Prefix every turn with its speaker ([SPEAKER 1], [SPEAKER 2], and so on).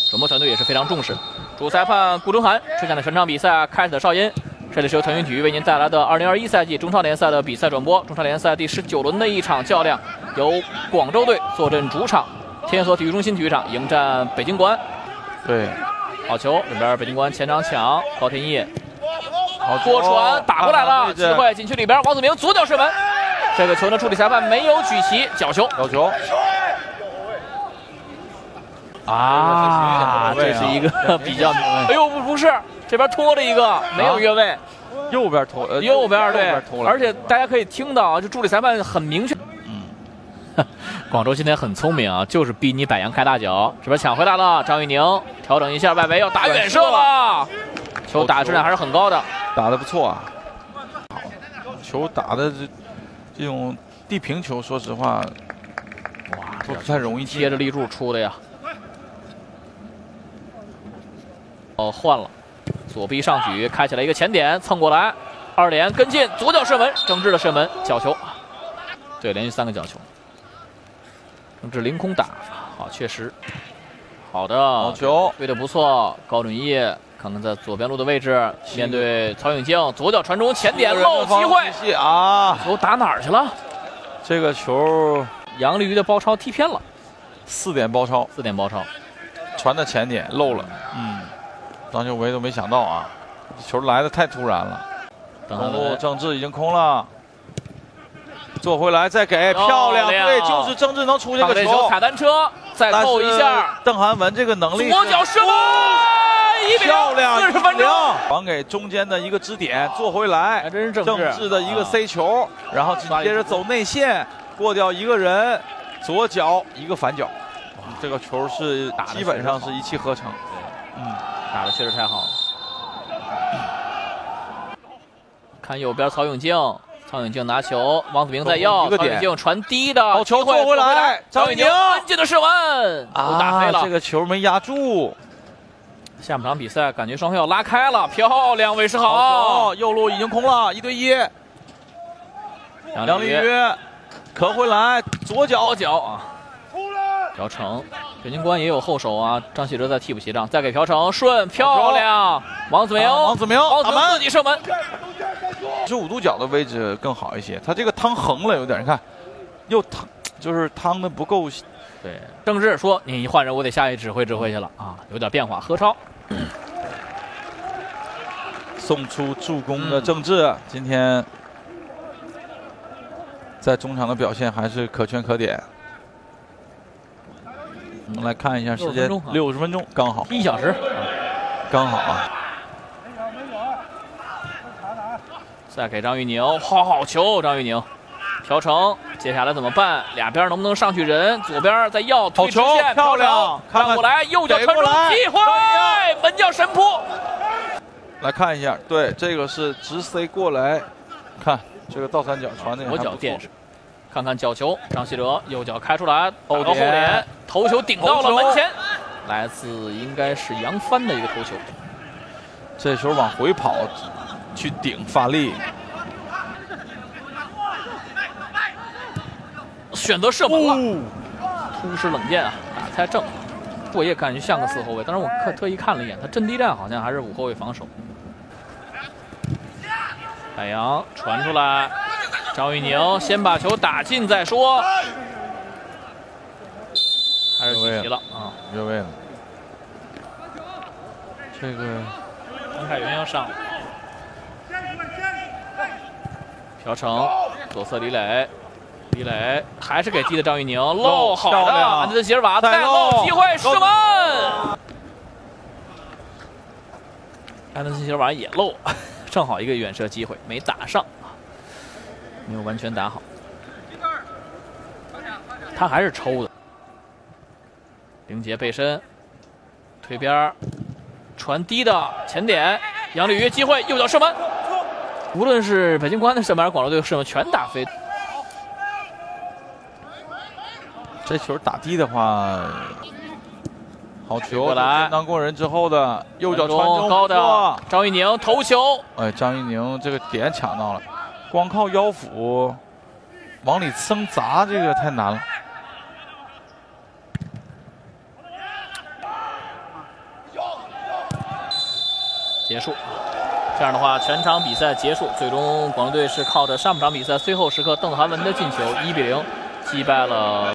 [SPEAKER 1] 转播团队也是非常重视。主裁判顾春寒出现了全场比赛开始的哨音。这里是由腾讯体育为您带来的2021赛季中超联赛的比赛转播。中超联赛第19轮的一场较量，由广州队坐镇主场天所体育中心体育场迎战北京国安。
[SPEAKER 2] 对，
[SPEAKER 1] 好球，这边北京国安前场抢，高天意，好过传打过来了，机会禁区里边，王子明左脚射门。这个球呢，处理裁判没有举旗，角球。
[SPEAKER 2] 角球。
[SPEAKER 1] 啊，这是一个比较，哎呦，不是，这边拖了一个，没有越位，
[SPEAKER 2] 右边拖，
[SPEAKER 1] 右边对，而且大家可以听到啊，这助理裁判很明确。广州今天很聪明啊，就是逼你百阳开大脚。这边抢回来了，张玉宁调整一下外围，要打远射了，球打质量还是很高的，
[SPEAKER 2] 打得不错啊。球打的这种地平球，说实话，哇，都不太容易
[SPEAKER 1] 接着立柱出的呀。哦，换了，左臂上举，开起来一个前点，蹭过来，2连跟进，左脚射门，郑智的射门，角球。对，连续3个角球。郑智凌空打，好，确实，好的，
[SPEAKER 2] 好球，
[SPEAKER 1] 对的不错，高准翼看看在左边路的位置，面对曹永静，左脚传中前点漏机会
[SPEAKER 2] 啊！
[SPEAKER 1] 球打哪儿去了？
[SPEAKER 2] 这个球，
[SPEAKER 1] 杨立瑜的包抄踢偏了
[SPEAKER 2] ，4点包抄
[SPEAKER 1] ，4点包抄，
[SPEAKER 2] 传的前点漏了，张秀维都没想到啊，球来的太突然了。中路郑智已经空了，做回来再给，漂亮！对，就是郑智能出这个球。
[SPEAKER 1] 卡单车再扣一下，
[SPEAKER 2] 邓涵文这个能力，
[SPEAKER 1] 左脚射门，
[SPEAKER 2] 漂亮
[SPEAKER 1] ，40分钟，
[SPEAKER 2] 还给中间的一个支点，做回来，
[SPEAKER 1] 还真是郑
[SPEAKER 2] 智的一个 C 球，然后紧接着走内线，过掉一个人，左脚一个反脚，这个球是基本上是一气呵成。
[SPEAKER 1] 打的确实太好了。看右边曹永静，曹永静拿球，王子明在要，曹永静传低的，
[SPEAKER 2] 好球做回来，
[SPEAKER 1] 张永宁安静的射门，都打飞了，
[SPEAKER 2] 这个球没压住。
[SPEAKER 1] 下半场比赛感觉双方要拉开了，漂亮，韦世豪，
[SPEAKER 2] 右路已经空了，1对1，杨立瑜可回来，左脚啊，朴成。北京国安也有后手啊，张稀哲在替补席上，再给朴成顺，漂亮，王子明自己射门，15度角的位置更好一些，他这个趟横了有点，你看，又趟就是趟的不够。对，郑智说你换人，我得下去指挥去了啊，有点变化。何超送出助攻的郑智，今天在中场的表现还是可圈可点。我们来看一下时间，60分钟刚好，1小时，刚好啊。再给张玉宁，好球，张玉宁，朴成，接下来怎么办？俩边能不能上去人？左边再要推直线，漂亮，看过来，右脚传中，机会，门将神扑。来看一下，对，这个是直塞过来，看这个倒三角传的，左脚垫上。看看角球，张稀哲右脚开出来，后点头球顶到了门前，来自应该是杨帆的一个头球。这球往回跑，去顶发力，选择射门了，突施冷箭啊，打太正。我也感觉像个4后卫，当时我特意看了一眼，他阵地战好像还是5后卫防守。海洋传出来。张玉宁先把球打进再说，还是举旗了啊，越位了。这个张凯元要上了，朴成左侧李磊还是给低的张玉宁漏，好的，安德森席尔瓦再漏机会射门，安德森席尔瓦也漏，正好一个远射机会没打上。没有完全打好，他还是抽的。凌杰背身，推边，传低的前点，杨立瑜机会，右脚射门。无论是北京国安的射门还是广州队的射门，全打飞。这球打低的话，好球！过来，当过人之后的右脚传中高的张玉宁头球，哎，张玉宁这个点抢到了。光靠腰腹往里生砸，这个太难了。
[SPEAKER 1] 结束。这样的话，全场比赛结束，最终广州队是靠着上半场比赛最后时刻邓涵文的进球1比0击败了。